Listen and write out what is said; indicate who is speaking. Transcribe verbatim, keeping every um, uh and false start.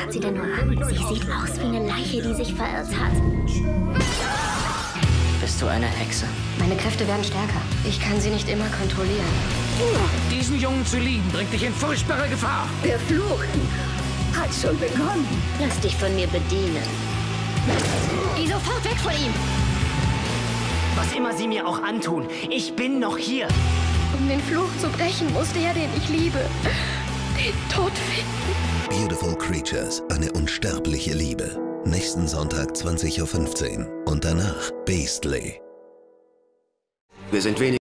Speaker 1: starrt sie denn nur an? Sie sieht aus wie eine Leiche, die sich verirrt hat.
Speaker 2: Bist du eine Hexe?
Speaker 3: Meine Kräfte werden stärker. Ich kann sie nicht immer kontrollieren.
Speaker 4: Diesen Jungen zu lieben, bringt dich in furchtbare Gefahr.
Speaker 5: Der Fluch hat schon begonnen.
Speaker 1: Lass dich von mir bedienen.
Speaker 3: Geh sofort weg von ihm!
Speaker 2: Was immer sie mir auch antun, ich bin noch hier.
Speaker 3: Um den Fluch zu brechen, muss der, den ich liebe, den Tod finden.
Speaker 6: Beautiful Creatures, eine unsterbliche Liebe. Nächsten Sonntag zwanzig Uhr fünfzehn und danach Beastly.
Speaker 7: Wir sind wenig